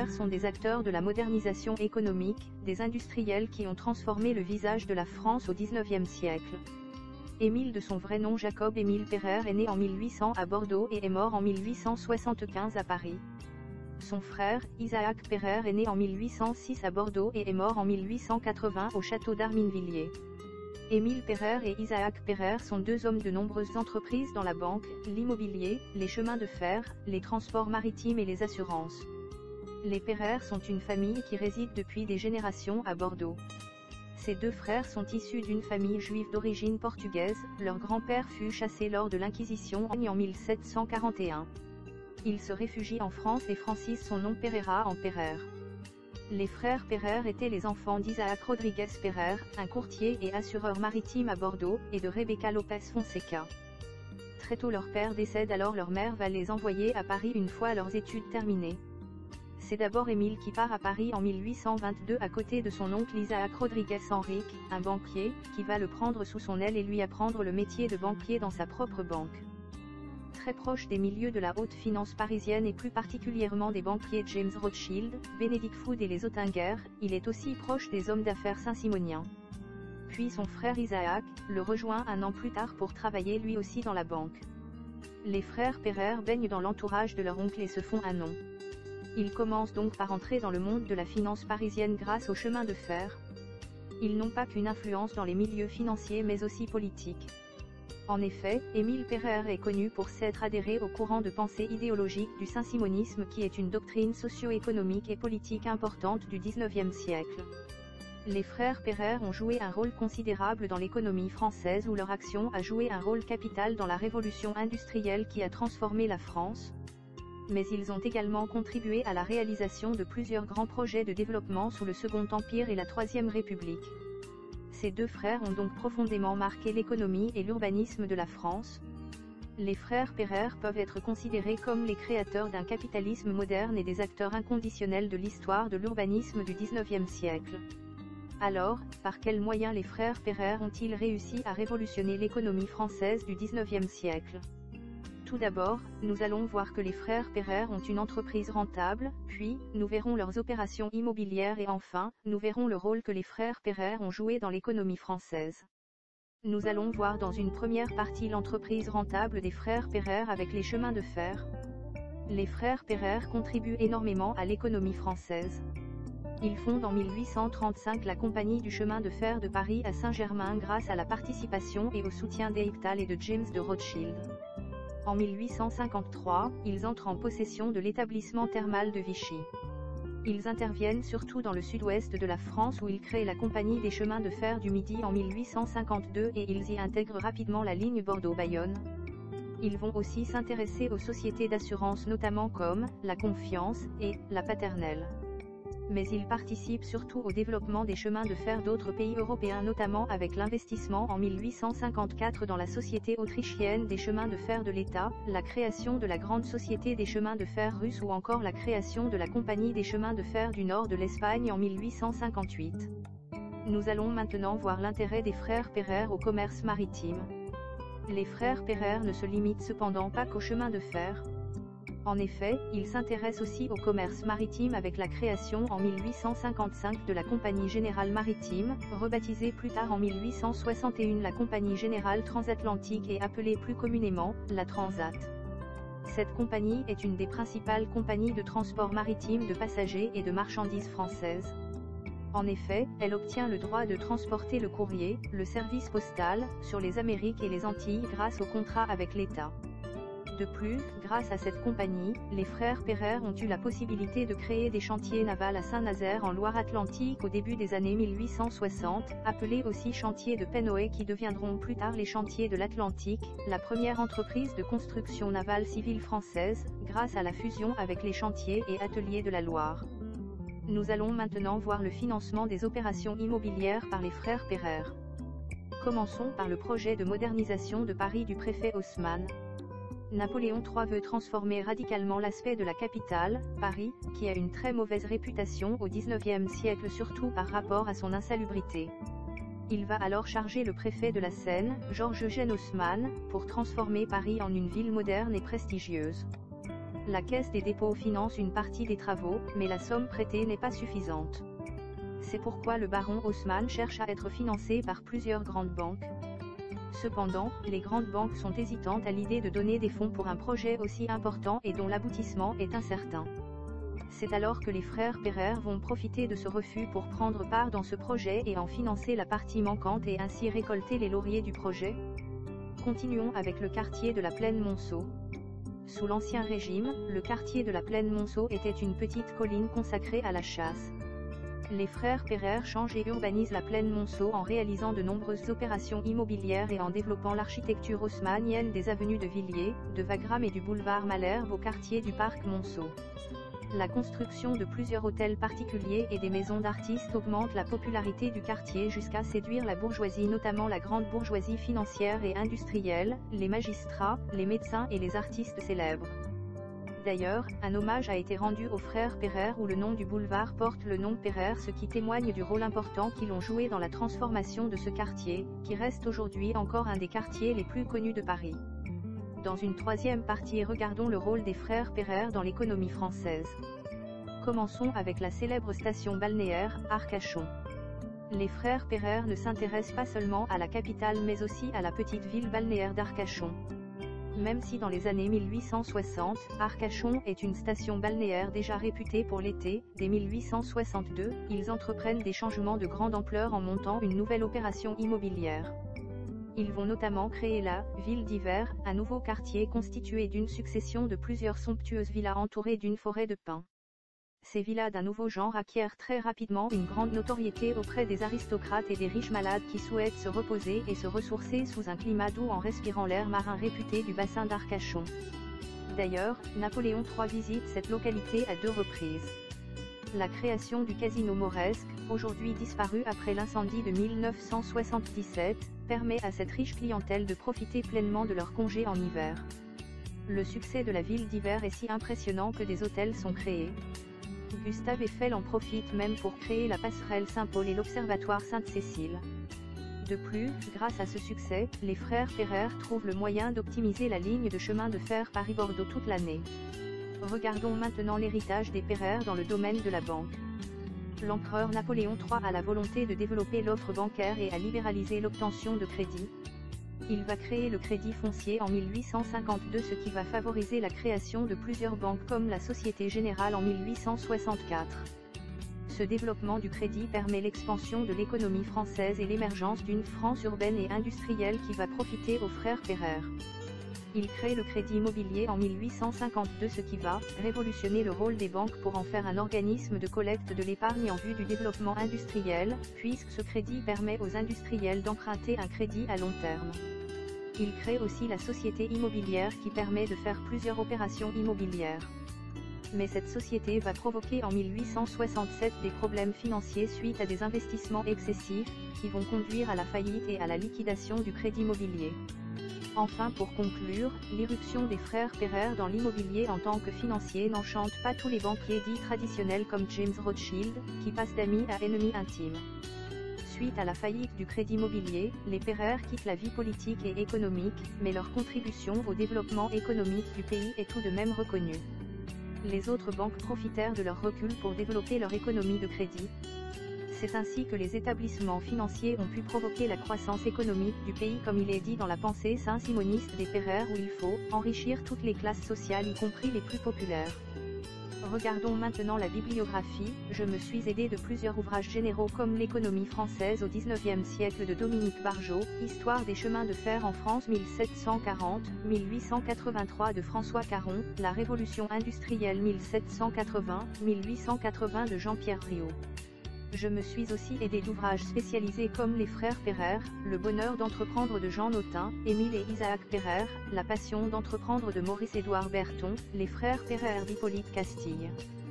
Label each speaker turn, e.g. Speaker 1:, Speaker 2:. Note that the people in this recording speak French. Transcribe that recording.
Speaker 1: Pereire sont des acteurs de la modernisation économique, des industriels qui ont transformé le visage de la France au XIXe siècle. Émile de son vrai nom Jacob-Émile Pereire est né en 1800 à Bordeaux et est mort en 1875 à Paris. Son frère, Isaac Pereire est né en 1806 à Bordeaux et est mort en 1880 au château d'Arminvilliers. Émile Pereire et Isaac Pereire sont deux hommes de nombreuses entreprises dans la banque, l'immobilier, les chemins de fer, les transports maritimes et les assurances. Les Pereire sont une famille qui réside depuis des générations à Bordeaux. Ces deux frères sont issus d'une famille juive d'origine portugaise, leur grand-père fut chassé lors de l'Inquisition en 1741. Il se réfugie en France et francise son nom Pereira en Pereire. Les frères Pereire étaient les enfants d'Isaac Rodriguez Pereire, un courtier et assureur maritime à Bordeaux, et de Rebecca Lopez Fonseca. Très tôt leur père décède, alors leur mère va les envoyer à Paris une fois leurs études terminées. C'est d'abord Émile qui part à Paris en 1822 à côté de son oncle Isaac Rodriguez Henrique, un banquier, qui va le prendre sous son aile et lui apprendre le métier de banquier dans sa propre banque. Très proche des milieux de la haute finance parisienne et plus particulièrement des banquiers James Rothschild, Benedict Food et les Ottinger, il est aussi proche des hommes d'affaires saint-simoniens. Puis son frère Isaac le rejoint un an plus tard pour travailler lui aussi dans la banque. Les frères Pereire baignent dans l'entourage de leur oncle et se font un nom. Ils commencent donc par entrer dans le monde de la finance parisienne grâce au chemin de fer. Ils n'ont pas qu'une influence dans les milieux financiers mais aussi politiques. En effet, Émile Pereire est connu pour s'être adhéré au courant de pensée idéologique du saint-simonisme qui est une doctrine socio-économique et politique importante du XIXe siècle. Les frères Pereire ont joué un rôle considérable dans l'économie française où leur action a joué un rôle capital dans la révolution industrielle qui a transformé la France. Mais ils ont également contribué à la réalisation de plusieurs grands projets de développement sous le Second Empire et la Troisième République. Ces deux frères ont donc profondément marqué l'économie et l'urbanisme de la France. Les frères Pereire peuvent être considérés comme les créateurs d'un capitalisme moderne et des acteurs inconditionnels de l'histoire de l'urbanisme du XIXe siècle. Alors, par quels moyens les frères Pereire ont-ils réussi à révolutionner l'économie française du XIXe siècle ? Tout d'abord, nous allons voir que les frères Pereire ont une entreprise rentable, puis, nous verrons leurs opérations immobilières et enfin, nous verrons le rôle que les frères Pereire ont joué dans l'économie française. Nous allons voir dans une première partie l'entreprise rentable des frères Pereire avec les chemins de fer. Les frères Pereire contribuent énormément à l'économie française. Ils fondent en 1835 la Compagnie du chemin de fer de Paris à Saint-Germain grâce à la participation et au soutien d'Eyctal et de James de Rothschild. En 1853, ils entrent en possession de l'établissement thermal de Vichy. Ils interviennent surtout dans le sud-ouest de la France où ils créent la Compagnie des chemins de fer du Midi en 1852 et ils y intègrent rapidement la ligne Bordeaux-Bayonne. Ils vont aussi s'intéresser aux sociétés d'assurance notamment comme la Confiance et la Paternelle. Mais ils participent surtout au développement des chemins de fer d'autres pays européens notamment avec l'investissement en 1854 dans la Société autrichienne des chemins de fer de l'État, la création de la grande Société des chemins de fer russe ou encore la création de la Compagnie des chemins de fer du nord de l'Espagne en 1858. Nous allons maintenant voir l'intérêt des frères Pereire au commerce maritime. Les frères Pereire ne se limitent cependant pas qu'aux chemins de fer. En effet, ils s'intéressent aussi au commerce maritime avec la création en 1855 de la Compagnie Générale Maritime, rebaptisée plus tard en 1861 la Compagnie Générale Transatlantique et appelée plus communément, la Transat. Cette compagnie est une des principales compagnies de transport maritime de passagers et de marchandises françaises. En effet, elle obtient le droit de transporter le courrier, le service postal, sur les Amériques et les Antilles grâce au contrat avec l'État. De plus, grâce à cette compagnie, les frères Pereire ont eu la possibilité de créer des chantiers navals à Saint-Nazaire en Loire-Atlantique au début des années 1860, appelés aussi chantiers de Penhoë qui deviendront plus tard les chantiers de l'Atlantique, la première entreprise de construction navale civile française, grâce à la fusion avec les chantiers et ateliers de la Loire. Nous allons maintenant voir le financement des opérations immobilières par les frères Pereire. Commençons par le projet de modernisation de Paris du préfet Haussmann. Napoléon III veut transformer radicalement l'aspect de la capitale, Paris, qui a une très mauvaise réputation au XIXe siècle surtout par rapport à son insalubrité. Il va alors charger le préfet de la Seine, Georges Eugène Haussmann, pour transformer Paris en une ville moderne et prestigieuse. La Caisse des dépôts finance une partie des travaux, mais la somme prêtée n'est pas suffisante. C'est pourquoi le baron Haussmann cherche à être financé par plusieurs grandes banques. Cependant, les grandes banques sont hésitantes à l'idée de donner des fonds pour un projet aussi important et dont l'aboutissement est incertain. C'est alors que les frères Pereire vont profiter de ce refus pour prendre part dans ce projet et en financer la partie manquante et ainsi récolter les lauriers du projet. Continuons avec le quartier de la Plaine Monceau. Sous l'Ancien Régime, le quartier de la Plaine Monceau était une petite colline consacrée à la chasse. Les frères Pereire changent et urbanisent la Plaine Monceau en réalisant de nombreuses opérations immobilières et en développant l'architecture haussmannienne des avenues de Villiers, de Wagram et du boulevard Malherbe au quartier du parc Monceau. La construction de plusieurs hôtels particuliers et des maisons d'artistes augmente la popularité du quartier jusqu'à séduire la bourgeoisie, notamment la grande bourgeoisie financière et industrielle, les magistrats, les médecins et les artistes célèbres. D'ailleurs, un hommage a été rendu aux frères Pereire où le nom du boulevard porte le nom Pereire, ce qui témoigne du rôle important qu'ils ont joué dans la transformation de ce quartier, qui reste aujourd'hui encore un des quartiers les plus connus de Paris. Dans une troisième partie, regardons le rôle des frères Pereire dans l'économie française. Commençons avec la célèbre station balnéaire, Arcachon. Les frères Pereire ne s'intéressent pas seulement à la capitale mais aussi à la petite ville balnéaire d'Arcachon. Même si dans les années 1860, Arcachon est une station balnéaire déjà réputée pour l'été, dès 1862, ils entreprennent des changements de grande ampleur en montant une nouvelle opération immobilière. Ils vont notamment créer la « Ville d'hiver », un nouveau quartier constitué d'une succession de plusieurs somptueuses villas entourées d'une forêt de pins. Ces villas d'un nouveau genre acquièrent très rapidement une grande notoriété auprès des aristocrates et des riches malades qui souhaitent se reposer et se ressourcer sous un climat doux en respirant l'air marin réputé du bassin d'Arcachon. D'ailleurs, Napoléon III visite cette localité à 2 reprises. La création du casino mauresque, aujourd'hui disparu après l'incendie de 1977, permet à cette riche clientèle de profiter pleinement de leurs congés en hiver. Le succès de la ville d'hiver est si impressionnant que des hôtels sont créés. Gustave Eiffel en profite même pour créer la passerelle Saint-Paul et l'observatoire Sainte-Cécile. De plus, grâce à ce succès, les frères Pereire trouvent le moyen d'optimiser la ligne de chemin de fer Paris-Bordeaux toute l'année. Regardons maintenant l'héritage des Pereire dans le domaine de la banque. L'empereur Napoléon III a la volonté de développer l'offre bancaire et à libéraliser l'obtention de crédit. Il va créer le crédit foncier en 1852, ce qui va favoriser la création de plusieurs banques comme la Société Générale en 1864. Ce développement du crédit permet l'expansion de l'économie française et l'émergence d'une France urbaine et industrielle qui va profiter aux frères Pereire. Il crée le crédit immobilier en 1852, ce qui va révolutionner le rôle des banques pour en faire un organisme de collecte de l'épargne en vue du développement industriel, puisque ce crédit permet aux industriels d'emprunter un crédit à long terme. Il crée aussi la société immobilière qui permet de faire plusieurs opérations immobilières. Mais cette société va provoquer en 1867 des problèmes financiers suite à des investissements excessifs, qui vont conduire à la faillite et à la liquidation du crédit immobilier. Enfin, pour conclure, l'irruption des frères Pereire dans l'immobilier en tant que financier n'enchante pas tous les banquiers dits traditionnels comme James Rothschild, qui passent d'amis à ennemis intimes. Suite à la faillite du crédit immobilier, les Pereire quittent la vie politique et économique, mais leur contribution au développement économique du pays est tout de même reconnue. Les autres banques profitèrent de leur recul pour développer leur économie de crédit. C'est ainsi que les établissements financiers ont pu provoquer la croissance économique du pays, comme il est dit dans la pensée saint-simoniste des Pereire, où il faut enrichir toutes les classes sociales, y compris les plus populaires. Regardons maintenant la bibliographie. Je me suis aidé de plusieurs ouvrages généraux comme L'économie française au XIXe siècle de Dominique Barjot, Histoire des chemins de fer en France 1740-1883 de François Caron, La Révolution industrielle 1780-1880 de Jean-Pierre Riot. Je me suis aussi aidé d'ouvrages spécialisés comme Les frères Pereire, Le bonheur d'entreprendre de Jean Notin, Émile et Isaac Pereire, La passion d'entreprendre de Maurice-Édouard Berton, Les frères Pereire d'Hippolyte Castille.